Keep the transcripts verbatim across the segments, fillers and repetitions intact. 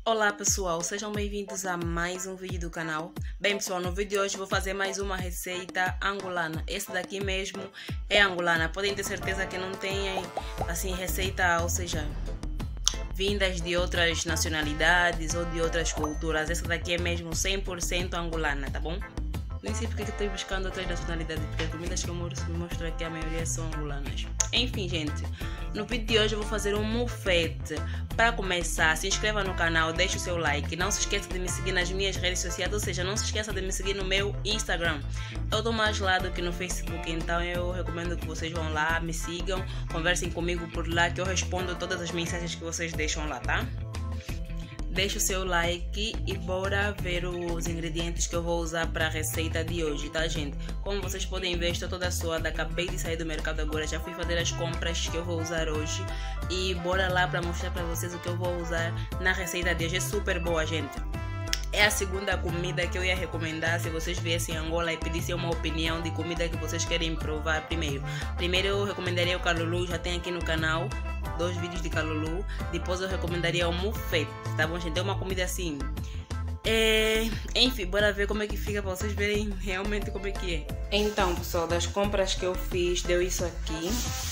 Olá pessoal, sejam bem-vindos a mais um vídeo do canal. Bem pessoal, no vídeo de hoje vou fazer mais uma receita angolana. Esse daqui mesmo é angolana, podem ter certeza que não tem assim receita, ou seja, vindas de outras nacionalidades ou de outras culturas. Essa daqui é mesmo cem por cento angolana, tá bom? Nem sei porque que estou buscando outras nacionalidades, porque as comidas que eu mostro aqui a maioria são angolanas. Enfim, gente, no vídeo de hoje eu vou fazer um mufete. Para começar, se inscreva no canal, deixe o seu like. Não se esqueça de me seguir nas minhas redes sociais, ou seja, não se esqueça de me seguir no meu Instagram. Eu estou mais lá do que no Facebook, então eu recomendo que vocês vão lá, me sigam, conversem comigo por lá, que eu respondo todas as mensagens que vocês deixam lá, tá? Deixa o seu like e bora ver os ingredientes que eu vou usar para a receita de hoje, tá, gente? Como vocês podem ver, estou toda suada, acabei de sair do mercado agora, já fui fazer as compras que eu vou usar hoje. E bora lá para mostrar para vocês o que eu vou usar na receita de hoje. É super boa, gente. É a segunda comida que eu ia recomendar se vocês viessem em Angola e pedissem uma opinião de comida que vocês querem provar primeiro. Primeiro eu recomendaria o calulu, já tem aqui no canal dois vídeos de calulu. Depois eu recomendaria o mufete, tá bom, gente? É uma comida assim. É... Enfim, bora ver como é que fica para vocês verem realmente como é que é. Então, pessoal, das compras que eu fiz, deu isso aqui.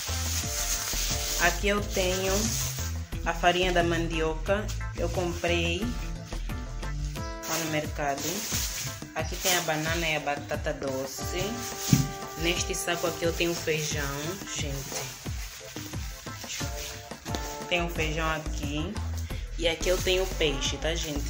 Aqui eu tenho a farinha da mandioca. Eu comprei lá no mercado. Aqui tem a banana e a batata doce. Neste saco aqui eu tenho feijão, gente. Tem um feijão aqui. E aqui eu tenho peixe, tá, gente?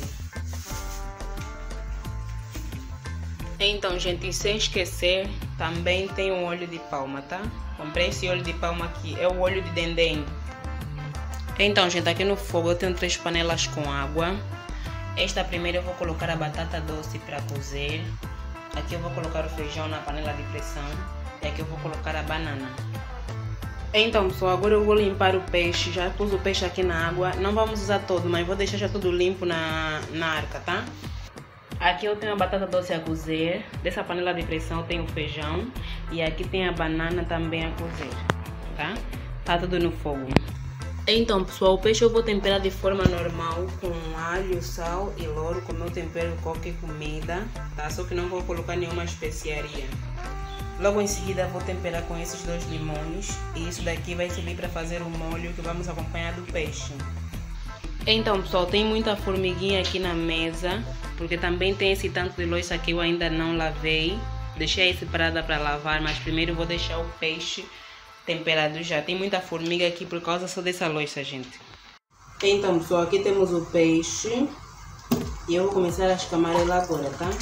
Então, gente, sem esquecer, também tem um óleo de palma, tá? Comprei esse óleo de palma aqui, é o óleo de dendém. Então, gente, aqui no fogo eu tenho três panelas com água. Esta primeira eu vou colocar a batata doce para cozer. Aqui eu vou colocar o feijão na panela de pressão. E aqui eu vou colocar a banana. Então, pessoal, agora eu vou limpar o peixe. Já pus o peixe aqui na água. Não vamos usar todo, mas vou deixar já tudo limpo na, na arca, tá? Aqui eu tenho a batata doce a cozer. Dessa panela de pressão eu tenho o feijão. E aqui tem a banana também a cozer, tá? Tá tudo no fogo. Então, pessoal, o peixe eu vou temperar de forma normal com alho, sal e louro, como eu tempero qualquer comida, tá? Só que não vou colocar nenhuma especiaria. Logo em seguida vou temperar com esses dois limões e isso daqui vai servir para fazer o molho que vamos acompanhar do peixe. Então, pessoal, tem muita formiguinha aqui na mesa, porque também tem esse tanto de louça que eu ainda não lavei. Deixei aí separada para lavar, mas primeiro eu vou deixar o peixe temperado já. Tem muita formiga aqui por causa só dessa louça, gente. Então, pessoal, aqui temos o peixe e eu vou começar a escamar ele agora, tá?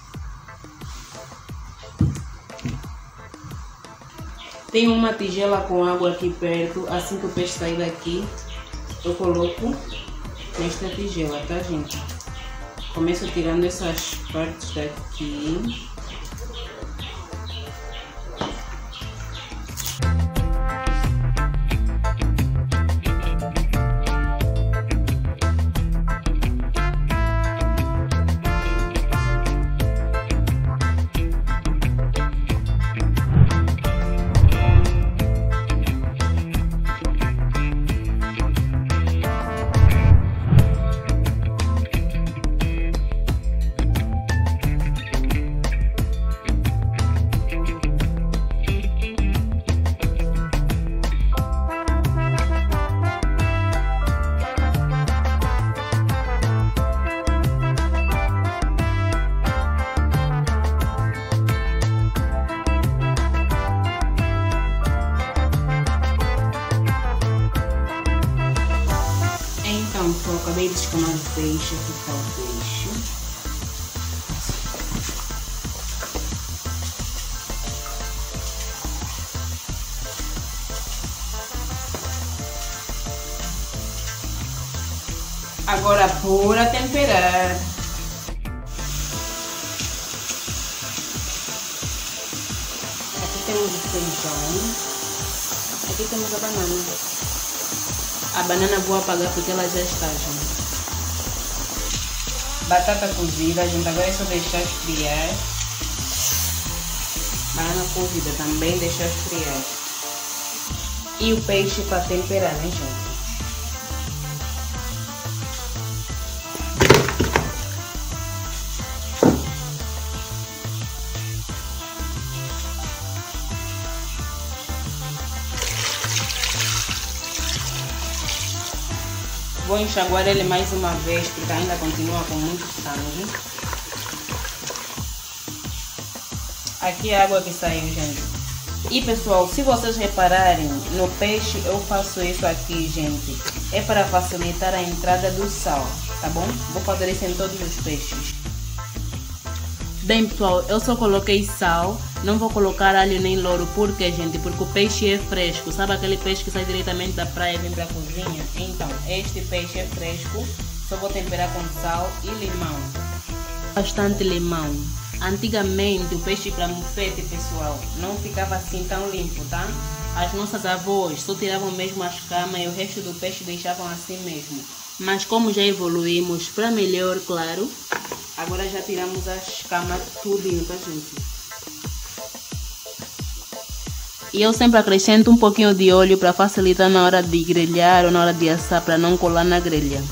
Tem uma tigela com água aqui perto. Assim que o peixe sair daqui, eu coloco nesta tigela, tá, gente? Começo tirando essas partes daqui. Eu acabei de escamar o peixe, aqui está o peixe. Agora bora temperar. Aqui temos o feijão. Aqui temos a banana. A banana vou apagar porque ela já está, gente. Batata cozida, gente, agora é só deixar esfriar. Banana cozida também deixar esfriar. E o peixe para temperar, né, gente? Vou enxaguar ele mais uma vez, porque ainda continua com muito sangue. Aqui é a água que saiu, gente. E pessoal, se vocês repararem, no peixe eu faço isso aqui, gente. É para facilitar a entrada do sal, tá bom? Vou fazer isso em todos os peixes. Bem pessoal, eu só coloquei sal, não vou colocar alho nem louro. Por quê, gente? Porque o peixe é fresco. Sabe aquele peixe que sai diretamente da praia e vem para a cozinha? Então, este peixe é fresco. Só vou temperar com sal e limão. Bastante limão. Antigamente o peixe para mufete, pessoal, não ficava assim tão limpo, tá? As nossas avós só tiravam mesmo as camas e o resto do peixe deixavam assim mesmo. Mas como já evoluímos para melhor, claro, agora já tiramos as camas tudinho, tá, gente? E eu sempre acrescento um pouquinho de óleo para facilitar na hora de grelhar ou na hora de assar, para não colar na grelha.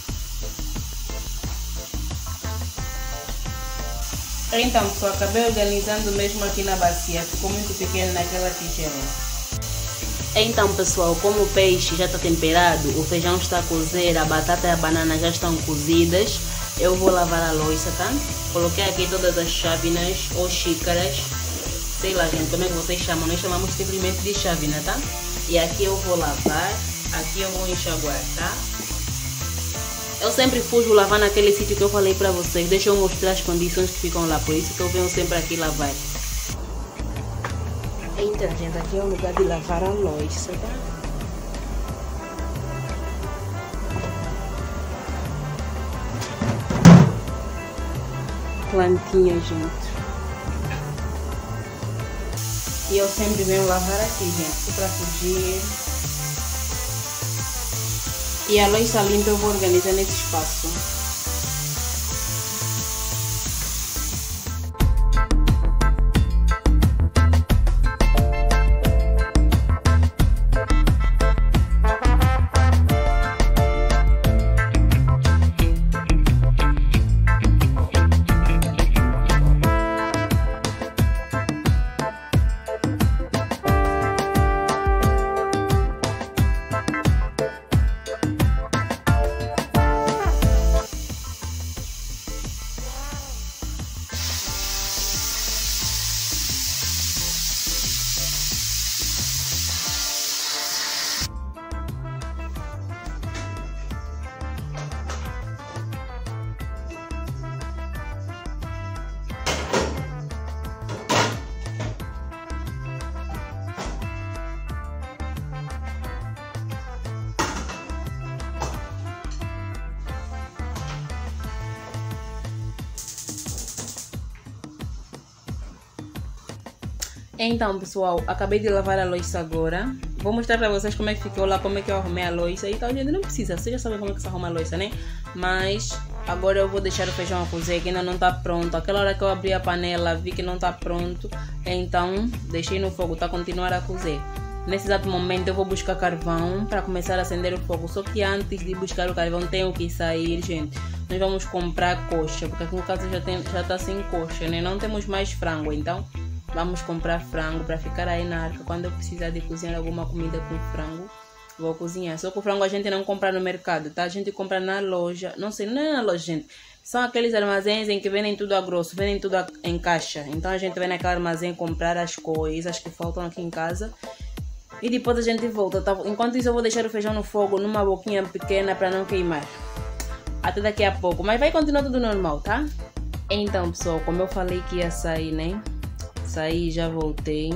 Então, pessoal, acabei organizando mesmo aqui na bacia, ficou muito pequeno naquela tigela. Então, pessoal, como o peixe já está temperado, o feijão está a cozer, a batata e a banana já estão cozidas, eu vou lavar a louça, tá? Coloquei aqui todas as chávenas ou xícaras, sei lá, gente, como é que vocês chamam? Nós chamamos simplesmente de chávena, tá? E aqui eu vou lavar, aqui eu vou enxaguar, tá? Eu sempre fujo lavar naquele sítio que eu falei pra vocês. Deixa eu mostrar as condições que ficam lá. Por isso que eu venho sempre aqui lavar. Então, gente, aqui é o lugar de lavar a louça, tá? Plantinha, gente. E eu sempre venho lavar aqui, gente, pra fugir. E a louça limpa eu vou organizar nesse espaço. Então, pessoal, acabei de lavar a louça agora. Vou mostrar pra vocês como é que ficou lá, como é que eu arrumei a louça. E tal, gente, não precisa, vocês já sabem como é que se arruma a louça, né? Mas agora eu vou deixar o feijão a cozer, que ainda não tá pronto. Aquela hora que eu abri a panela, vi que não tá pronto. Então, deixei no fogo, tá? Continuar a cozer. Nesse exato momento eu vou buscar carvão para começar a acender o fogo. Só que antes de buscar o carvão tenho que sair, gente. Nós vamos comprar coxa, porque aqui em casa já, tem, já tá sem coxa, né? Não temos mais frango, então vamos comprar frango para ficar aí na arca. Quando eu precisar de cozinhar alguma comida com frango, vou cozinhar. Só que o frango a gente não compra no mercado, tá? A gente compra na loja. Não sei, não é na loja, gente. São aqueles armazéns em que vendem tudo a grosso, vendem tudo a, em caixa. Então a gente vai naquele armazém comprar as coisas que faltam aqui em casa. E depois a gente volta, tá? Enquanto isso eu vou deixar o feijão no fogo numa boquinha pequena para não queimar. Até daqui a pouco. Mas vai continuar tudo normal, tá? Então, pessoal, como eu falei que ia sair, né? Saí, já voltei.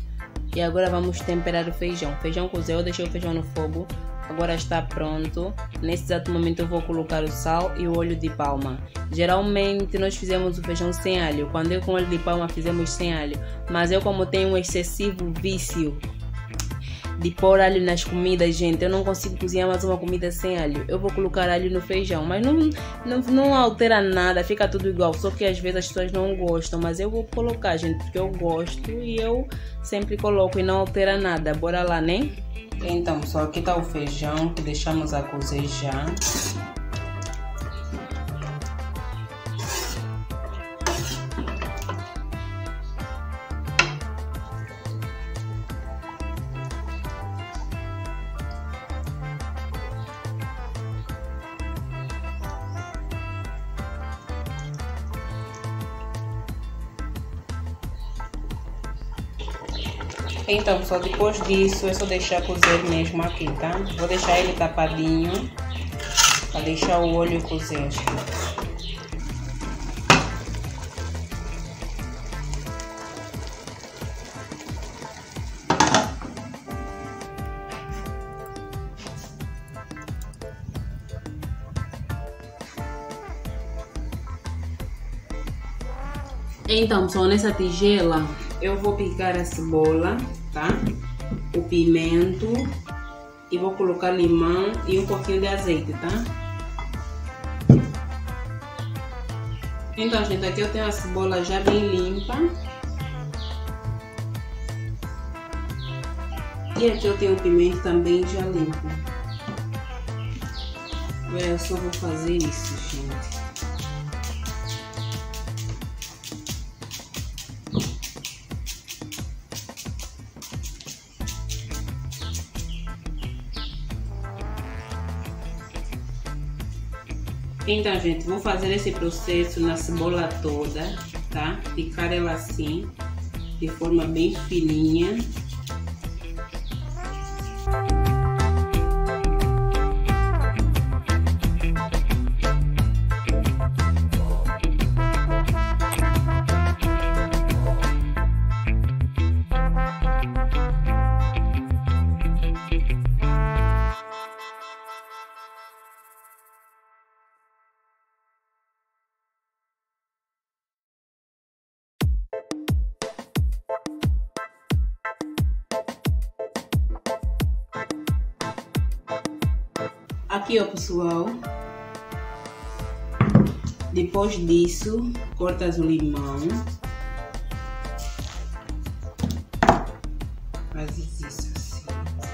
E agora vamos temperar o feijão. O feijão cozeu, eu deixei o feijão no fogo. Agora está pronto. Nesse exato momento eu vou colocar o sal e o óleo de palma. Geralmente nós fizemos o feijão sem alho. Quando eu com óleo de palma fizemos sem alho. Mas eu, como tenho um excessivo vício de pôr alho nas comidas, gente, eu não consigo cozinhar mais uma comida sem alho. Eu vou colocar alho no feijão, mas não, não, não altera nada, fica tudo igual. Só que às vezes as pessoas não gostam, mas eu vou colocar, gente, porque eu gosto e eu sempre coloco e não altera nada. Bora lá, né? Então, pessoal, aqui tá o feijão que deixamos a cozer já. Então, só depois disso é só deixar cozer mesmo aqui, tá? Vou deixar ele tapadinho para deixar o óleo cozer. Então, só nessa tigela eu vou picar a cebola, tá? O pimento e vou colocar limão e um pouquinho de azeite, tá? Então, gente, aqui eu tenho a cebola já bem limpa. E aqui eu tenho o pimento também já limpo. Eu só vou fazer isso, gente. Então, gente, vou fazer esse processo na cebola toda, tá? Picar ela assim, de forma bem fininha. Aqui, ó, pessoal, depois disso, cortas o limão, fazes isso assim,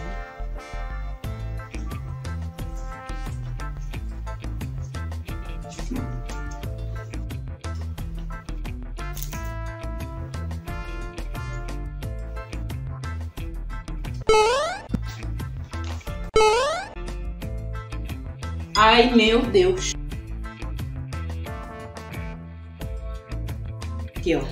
ai, meu Deus. Aqui, ó.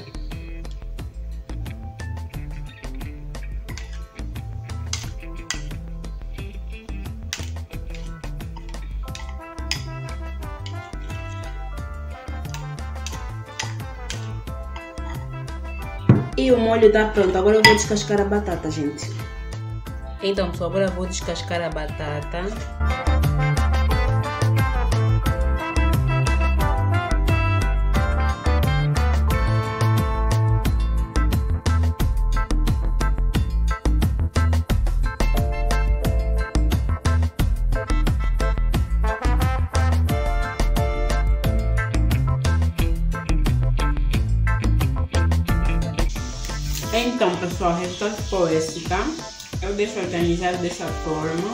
E o molho tá pronto. Agora eu vou descascar a batata, gente. Então, pessoal, agora eu vou descascar a batata. Então, pessoal, o resultado ficou esse, tá? Eu deixo organizado dessa forma.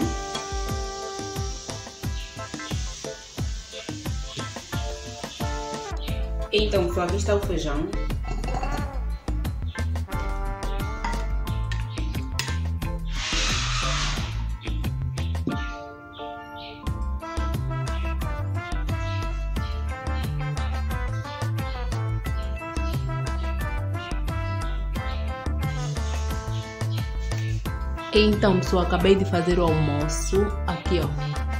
Então, pessoal, aqui está o feijão. Então, pessoal, acabei de fazer o almoço. Aqui, ó.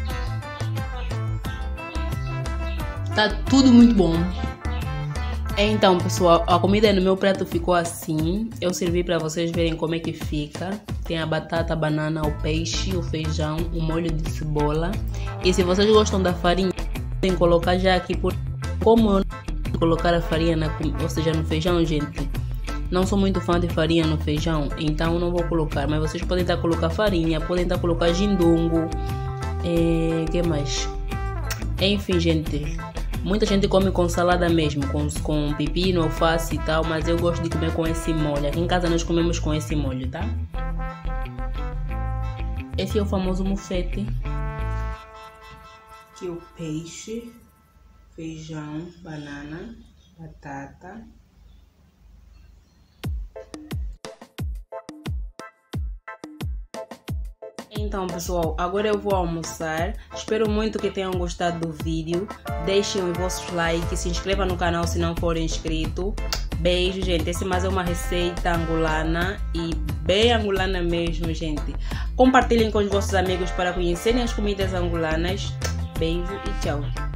Tá tudo muito bom. Então, pessoal, a comida no meu prato ficou assim. Eu servi para vocês verem como é que fica. Tem a batata, a banana, o peixe, o feijão, o molho de cebola. E se vocês gostam da farinha, podem colocar já aqui. Por... Como eu não colocar a farinha, na... ou seja, no feijão, gente, não sou muito fã de farinha no feijão, então não vou colocar. Mas vocês podem estar colocar farinha, podem estar colocar gindongo, é, que mais? Enfim, gente, muita gente come com salada mesmo, com, com pepino, alface e tal, mas eu gosto de comer com esse molho. Aqui em casa nós comemos com esse molho, tá? Esse é o famoso mufete. Aqui o peixe, feijão, banana, batata. Então, pessoal, agora eu vou almoçar. Espero muito que tenham gostado do vídeo. Deixem os vossos likes, se inscrevam no canal se não forem inscritos. Beijo, gente. Essa mais é uma receita angolana e bem angolana mesmo, gente. Compartilhem com os vossos amigos para conhecerem as comidas angolanas. Beijo e tchau.